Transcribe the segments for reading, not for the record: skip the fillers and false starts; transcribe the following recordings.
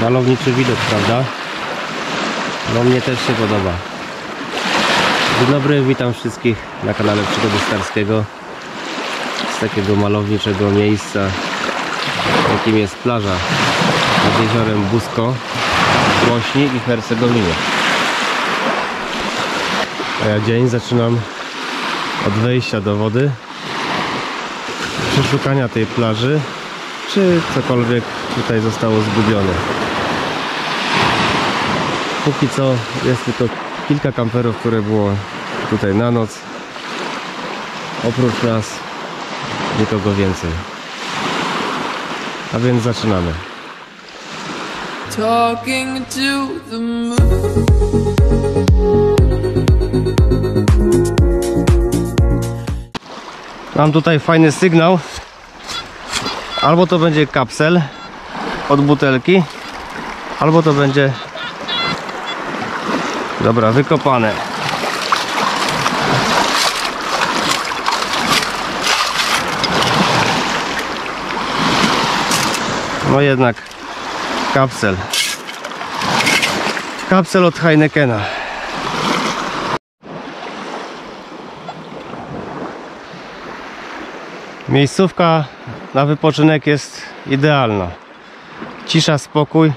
Malowniczy widok, prawda? No mnie też się podoba. Dzień dobry, witam wszystkich na kanale Przygody Starskiego. Z takiego malowniczego miejsca, jakim jest plaża nad jeziorem Busko, Bośni i Hercegowinie. A ja dzień zaczynam od wejścia do wody, przeszukania tej plaży, czy cokolwiek tutaj zostało zgubione. Póki co jest tylko kilka kamperów, które było tutaj na noc. Oprócz nas nikogo więcej. A więc zaczynamy. Talking to the moon. Mam tutaj fajny sygnał. Albo to będzie kapsel od butelki, albo to będzie... Dobra, wykopane. No jednak kapsel. Kapsel od Heinekena. Miejscówka na wypoczynek jest idealna. Cisza, spokój.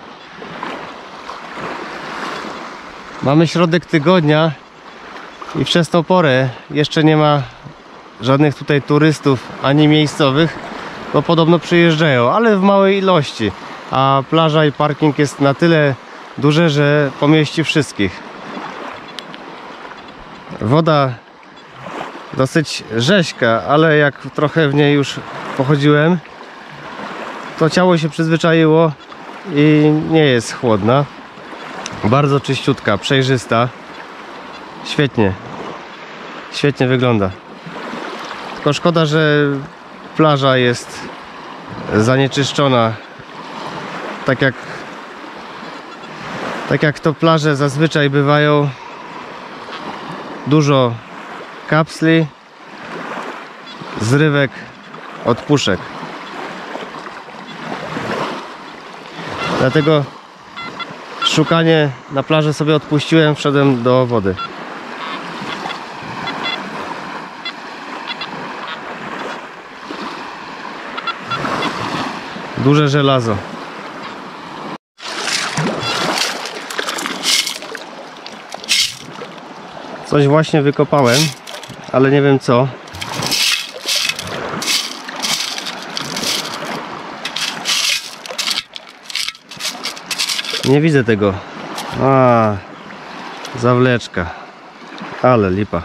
Mamy środek tygodnia i przez tą porę jeszcze nie ma żadnych tutaj turystów ani miejscowych, bo podobno przyjeżdżają, ale w małej ilości. A plaża i parking jest na tyle duże, że pomieści wszystkich. Woda dosyć rzeźka, ale jak trochę w niej już pochodziłem, to ciało się przyzwyczaiło i nie jest chłodna. Bardzo czyściutka, przejrzysta. Świetnie. Świetnie wygląda. Tylko szkoda, że plaża jest zanieczyszczona. Tak jak to plaże zazwyczaj bywają. Dużo kapsli, zrywek od puszek. Dlatego szukanie na plaży sobie odpuściłem, wszedłem do wody. Duże żelazo. Coś właśnie wykopałem, ale nie wiem co. Nie widzę tego. A, zawleczka. Ale lipa.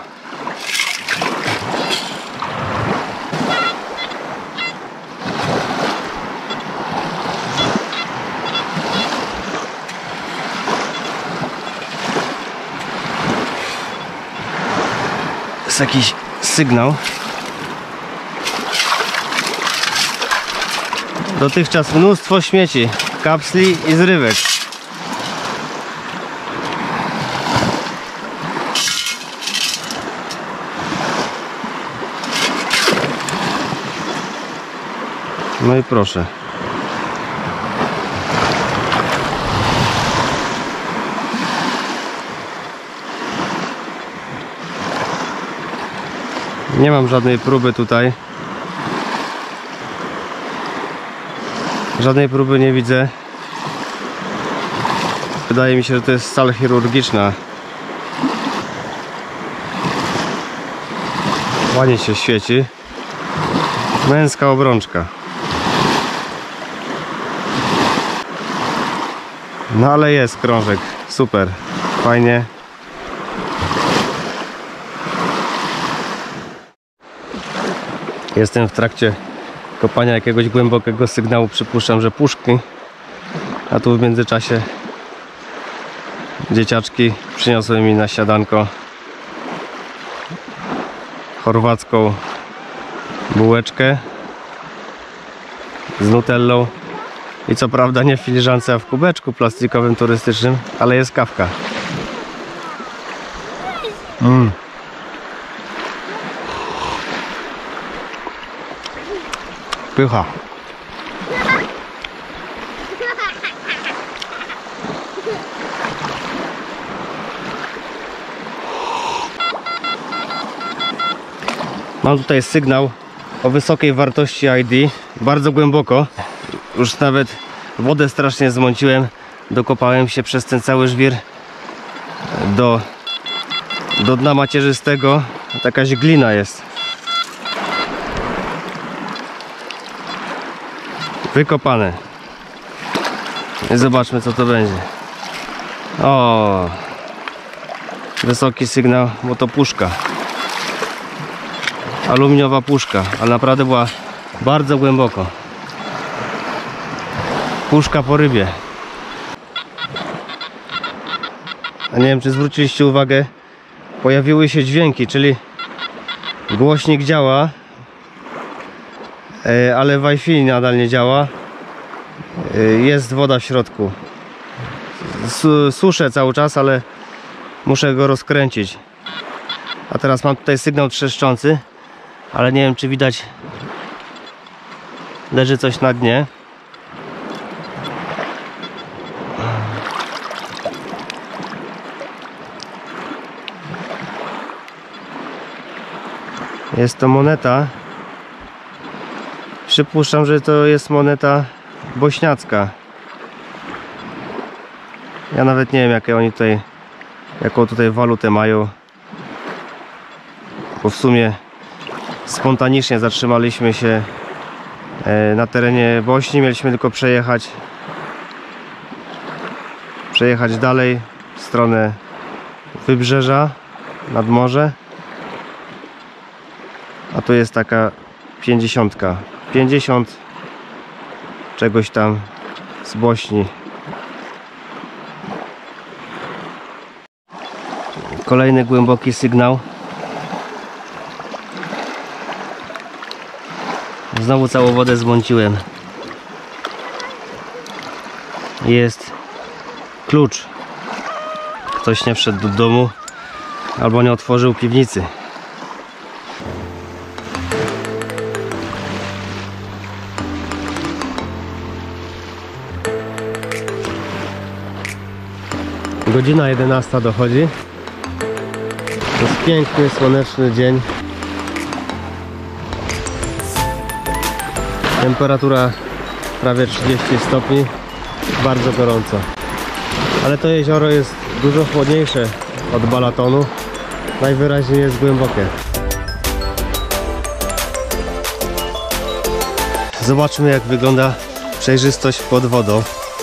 Jest jakiś sygnał. Dotychczas mnóstwo śmieci, kapsli i zrywek. No i proszę. Nie mam żadnej próby tutaj. Żadnej próby nie widzę. Wydaje mi się, że to jest sala chirurgiczna. Ładnie się świeci. Męska obrączka. No ale jest krążek. Super. Fajnie. Jestem w trakcie kopania jakiegoś głębokiego sygnału. Przypuszczam, że puszki. A tu w międzyczasie dzieciaczki przyniosły mi na śniadanko chorwacką bułeczkę z nutellą. I co prawda nie w filiżance, a w kubeczku plastikowym turystycznym, ale jest kawka. Pycha. Mam tutaj sygnał o wysokiej wartości ID, bardzo głęboko. Już nawet wodę strasznie zmąciłem. Dokopałem się przez ten cały żwir do dna macierzystego. Jakaś glina jest. Wykopane. I zobaczmy, co to będzie. O! Wysoki sygnał, bo to puszka. Aluminiowa puszka, ale naprawdę była bardzo głęboko. Puszka po rybie. A nie wiem, czy zwróciliście uwagę, pojawiły się dźwięki, czyli głośnik działa, ale Wi-Fi nadal nie działa. Jest woda w środku. Suszę cały czas, ale muszę go rozkręcić. A teraz mam tutaj sygnał trzeszczący, ale nie wiem, czy widać. Leży coś na dnie. Jest to moneta. Przypuszczam, że to jest moneta bośniacka. Ja nawet nie wiem, jaką tutaj walutę mają. Bo w sumie spontanicznie zatrzymaliśmy się na terenie Bośni. Mieliśmy tylko przejechać dalej w stronę wybrzeża, nad morze. A tu jest taka 50 czegoś tam z Bośni. Kolejny głęboki sygnał. Znowu całą wodę zmąciłem. Jest klucz. Ktoś nie wszedł do domu albo nie otworzył piwnicy. Godzina 11 dochodzi. To jest piękny, słoneczny dzień. Temperatura prawie 30 stopni. Bardzo gorąco. Ale to jezioro jest dużo chłodniejsze od Balatonu. Najwyraźniej jest głębokie. Zobaczmy, jak wygląda przejrzystość pod wodą.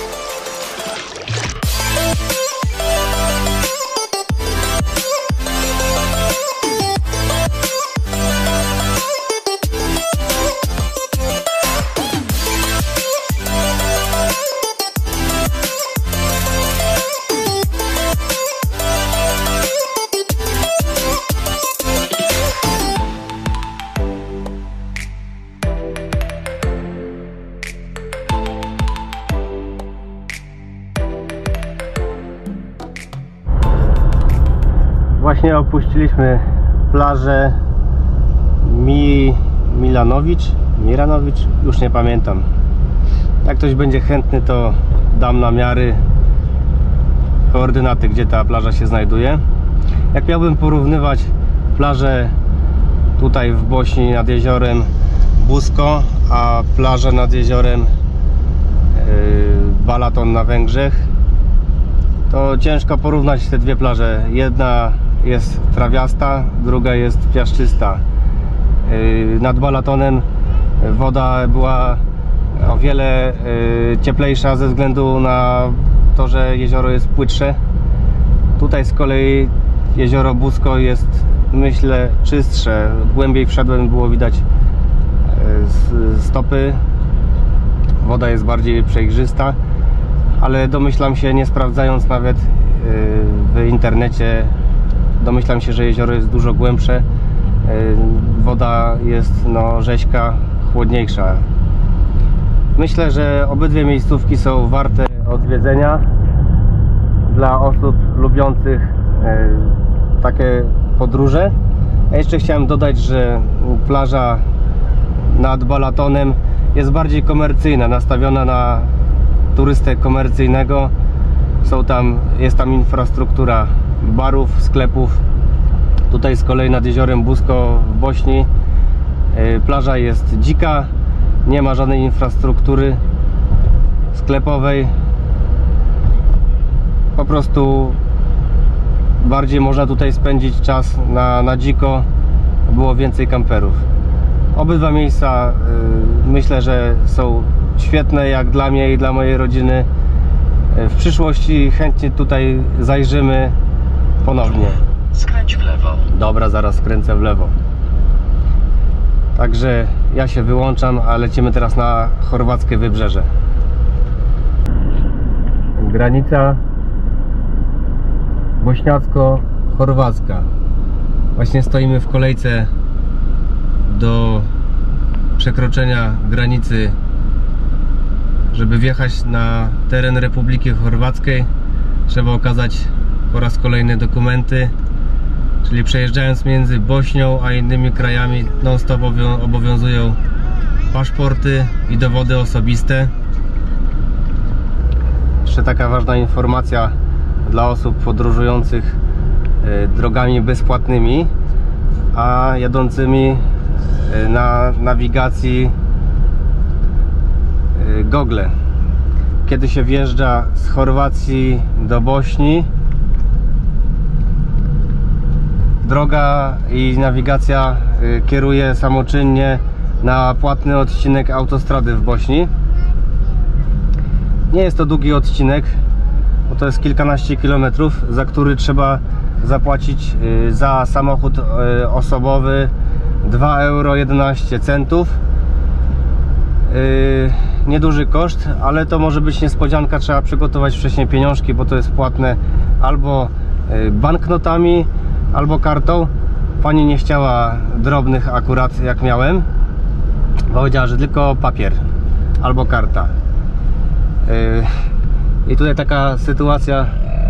Właśnie opuściliśmy plażę Miranowicz, już nie pamiętam. Jak ktoś będzie chętny, to dam namiary, koordynaty, gdzie ta plaża się znajduje. Jak miałbym porównywać plażę tutaj w Bośni nad jeziorem Busko, a plażę nad jeziorem Balaton na Węgrzech, to ciężko porównać te dwie plaże. Jedna jest trawiasta, druga jest piaszczysta. Nad Balatonem woda była o wiele cieplejsza ze względu na to, że jezioro jest płytsze. Tutaj z kolei jezioro Busko jest, myślę, czystsze. Głębiej wszedłem, było widać stopy. Woda jest bardziej przejrzysta, ale domyślam się, nie sprawdzając nawet w internecie, domyślam się, że jezioro jest dużo głębsze. Woda jest rzeźka, chłodniejsza. Myślę, że obydwie miejscówki są warte odwiedzenia dla osób lubiących takie podróże. Ja jeszcze chciałem dodać, że plaża nad Balatonem jest bardziej komercyjna, nastawiona na turystę komercyjnego. Jest tam infrastruktura barów, sklepów. Tutaj z kolei nad jeziorem Busko w Bośni Plaża jest dzika, nie ma żadnej infrastruktury sklepowej. Po prostu bardziej można tutaj spędzić czas na dziko. Było więcej kamperów. Obydwa miejsca myślę, że są świetne jak dla mnie i dla mojej rodziny. W przyszłości chętnie tutaj zajrzymy ponownie. Skręć w lewo. Dobra, zaraz skręcę w lewo. Także ja się wyłączam, a lecimy teraz na chorwackie wybrzeże. Granica bośniacko-chorwacka. Właśnie stoimy w kolejce do przekroczenia granicy, żeby wjechać na teren Republiki Chorwackiej. Trzeba okazać po raz kolejny dokumenty, czyli przejeżdżając między Bośnią a innymi krajami non-stop obowiązują paszporty i dowody osobiste. Jeszcze taka ważna informacja dla osób podróżujących drogami bezpłatnymi, a jadącymi na nawigacji Google. Kiedy się wjeżdża z Chorwacji do Bośni, droga i nawigacja kieruje samoczynnie na płatny odcinek autostrady w Bośni. Nie jest to długi odcinek, bo to jest kilkanaście kilometrów, za który trzeba zapłacić za samochód osobowy 2,11 €. Nieduży koszt, ale to może być niespodzianka. Trzeba przygotować wcześniej pieniążki, bo to jest płatne albo banknotami, albo kartą. Pani nie chciała drobnych akurat jak miałem. Powiedziała, że tylko papier albo karta. I tutaj taka sytuacja,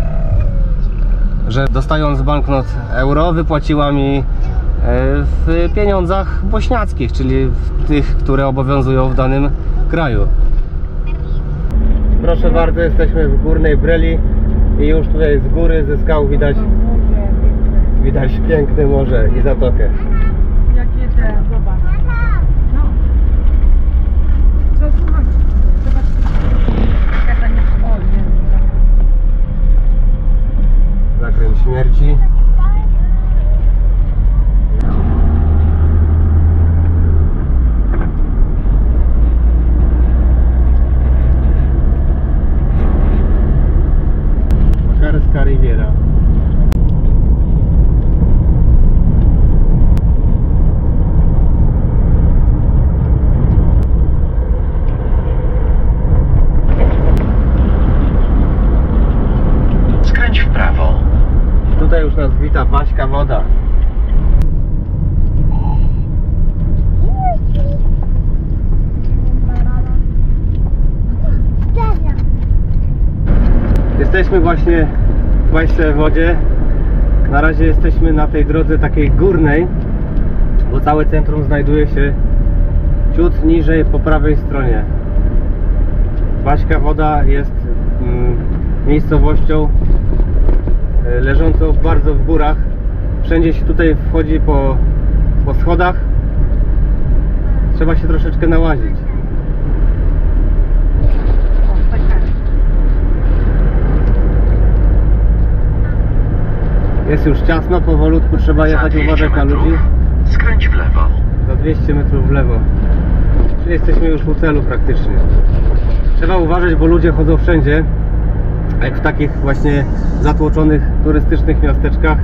że dostając banknot euro, wypłaciła mi w pieniądzach bośniackich, czyli w tych, które obowiązują w danym kraju. Proszę bardzo, jesteśmy w Górnej Breli i już tutaj z góry, ze skał widać piękne morze i zatokę. Jakie te, zobacz. No. Co tu masz? Zobacz. Jaka nie wchodzi. Zakręt śmierci. Makarska Riviera. Skręć w prawo. Tutaj już nas wita Baśka woda. Jesteśmy właśnie w Baśce wodzie. Na razie jesteśmy na tej drodze takiej górnej, bo całe centrum znajduje się ciut niżej po prawej stronie. Baśka woda jest miejscowością leżącą bardzo w górach. Wszędzie się tutaj wchodzi po schodach. Trzeba się troszeczkę nałazić. Jest już ciasno, powolutku trzeba jechać, uważać na ludzi. Skręć w lewo. Za 200 metrów w lewo. Czyli jesteśmy już u celu praktycznie. Trzeba uważać, bo ludzie chodzą wszędzie, jak w takich właśnie zatłoczonych turystycznych miasteczkach.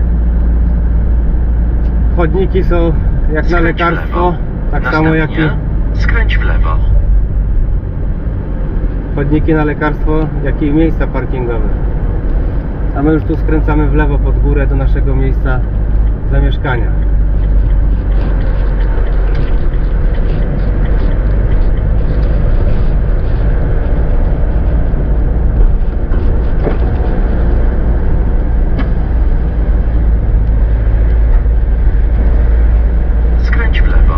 Chodniki są jak na lekarstwo, tak samo jak i skręć w lewo. chodniki na lekarstwo, jak i miejsca parkingowe. A my już tu skręcamy w lewo pod górę do naszego miejsca zamieszkania. Skręć w lewo.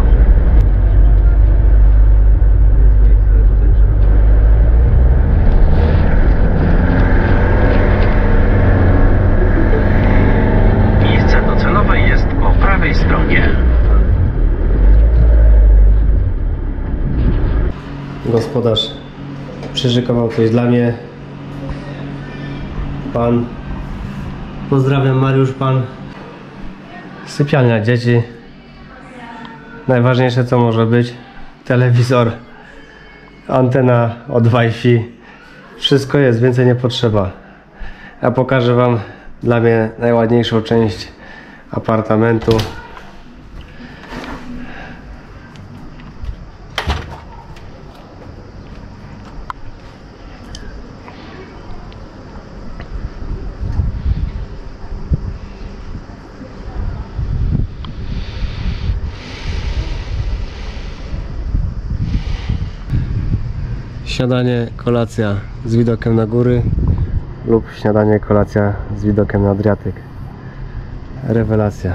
Miejsce docelowe jest po prawej stronie. gospodarz przyszykował coś dla mnie. Pan. Pozdrawiam, Mariusz, pan. Sypialnia dzieci. Najważniejsze co może być. Telewizor. Antena od Wi-Fi. Wszystko jest, więcej nie potrzeba. Ja pokażę wam dla mnie najładniejszą część apartamentu. Śniadanie, kolacja z widokiem na góry lub śniadanie, kolacja z widokiem na Adriatyk. Rewelacja.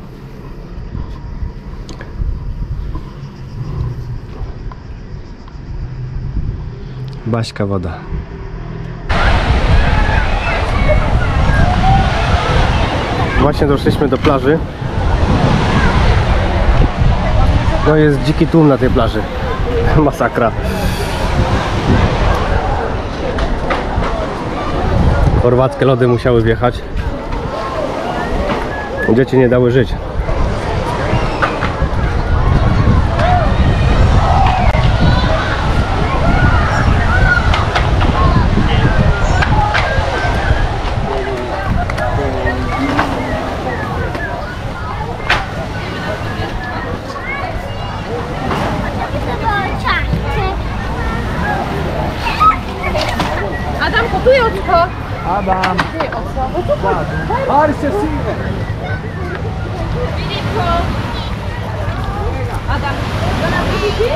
Baśka woda. Właśnie doszliśmy do plaży. No jest dziki tłum na tej plaży. Masakra. Chorwackie lody musiały wjechać. Dzieci nie dały żyć. Adam, kupuj oczko. Adam, Ty oczko, bo tu Paris se sigue. Adam, do nas widzicie?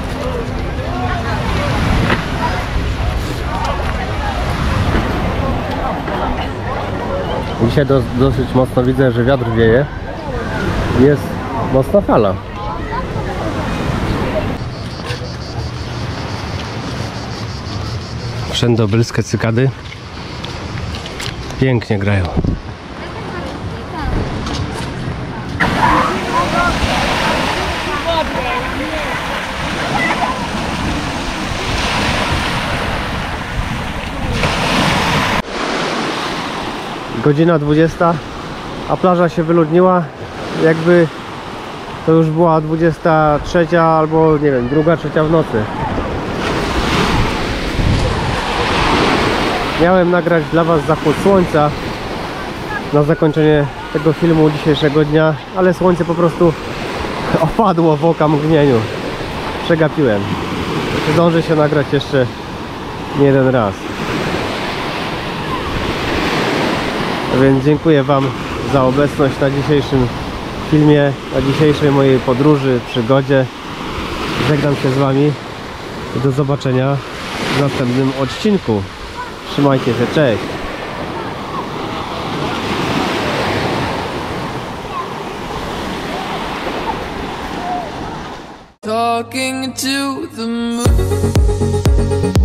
Dzisiaj dosyć mocno widzę, że wiatr wieje. Jest mocna fala. Wszędobylskie cykady pięknie grają. Godzina 20, a plaża się wyludniła, jakby to już była 23 albo nie wiem, druga, trzecia w nocy. Miałem nagrać dla was zachód słońca na zakończenie tego filmu dzisiejszego dnia, ale słońce po prostu opadło w okamgnieniu. Przegapiłem. Zdążę się nagrać jeszcze nie jeden raz. Więc dziękuję wam za obecność na dzisiejszym filmie, na dzisiejszej mojej podróży, przygodzie. Żegnam się z wami i do zobaczenia w następnym odcinku. Trzymajcie się, cześć! Talking to the moon.